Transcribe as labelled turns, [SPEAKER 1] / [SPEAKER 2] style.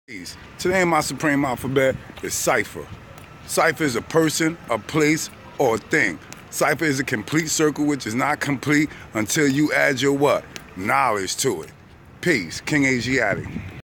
[SPEAKER 1] Peace. Today my supreme alphabet is Cipher. Cipher is a person, a place, or a thing. Cipher is a complete circle which is not complete until you add your what? Knowledge to it. Peace. King Asiatic.